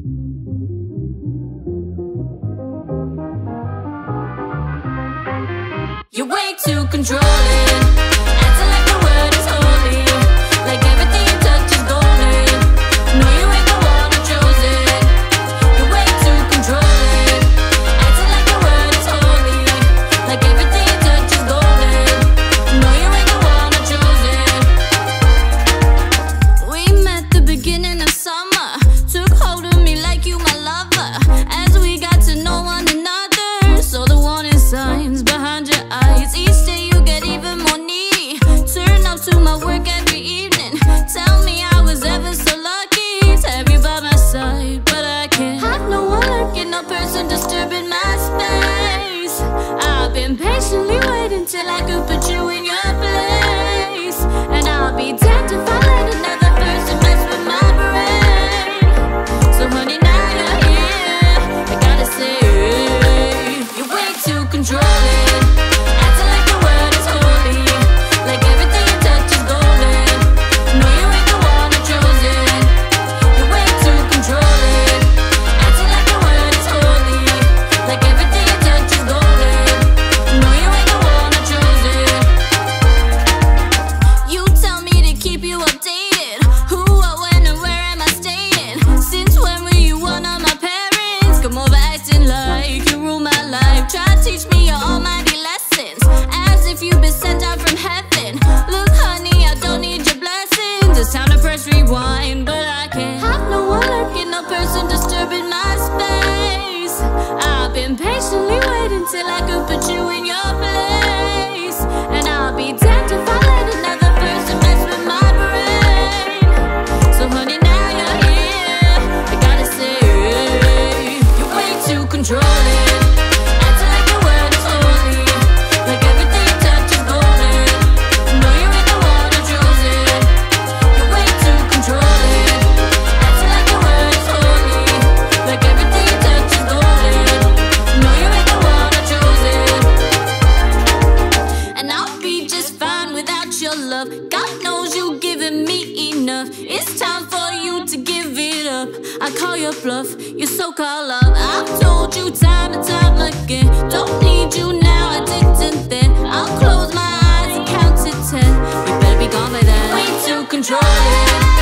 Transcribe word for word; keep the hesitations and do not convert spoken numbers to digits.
You're way too controlling, acting like the word is holy, like everything you touch is golden. No, you ain't the one I chosen. You're way too controlling, acting like the word is holy, like everything you touch is golden. No, you ain't the one I chosen. We met the beginning of summer, took hold of me like you my lover. As we got to know one another, saw the warning signs behind your eyes. Each day you get even more needy. Turn up to my work every evening. Tell me I was ever so lucky to have you by my side, but I can't have no one lurking, no person disturbing my space. I've been patiently waiting till I could put you in your place, and I'll be damned if I let another person mess with my brain. So honey, now you're here, I gotta say, you're way too controlling, acting like the word is holy, like everything you touch is golden. No, you ain't the one I chosen. You're way too controlling, acting like the word is holy, like everything you touch is golden. No, you ain't the one I chosen. You tell me to keep you updated. Who, what, when, and where am I staying? Since when were you one of my parents? Come over acting like you rule my life. Try to teach me your almighty lessons, as if you've been sent down from heaven. Look, honey, I don't need your blessings. It's time to press rewind, but I can't have no one lurking, no person disturbing my space. I've been patiently waiting till I could put you in your place, and I'll be damned if I let another person mess with my brain. So honey, now you're here, I gotta say, you're way too controlling, acting like the word is holy, like everything you touch is golden. No, you ain't the one I chosen. You're way too controlling, acting like the word is holy, like everything you touch is golden. No, you ain't the one I chosen. And I'll be just fine without your love. God knows you giving me enough. It's time for you to give it up. I call your bluff, your so-called love. I've told you time and time again, don't need you now, I didn't then. I'll close my eyes and count to ten. You better be gone by then. Way too controlling,